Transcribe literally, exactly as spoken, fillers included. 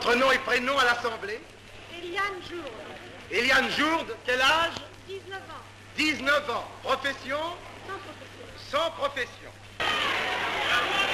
Votre nom et prénom à l'Assemblée? Elaine Jourde. Elaine Jourde, quel âge? dix-neuf ans. dix-neuf ans. Profession? Sans profession. Sans profession.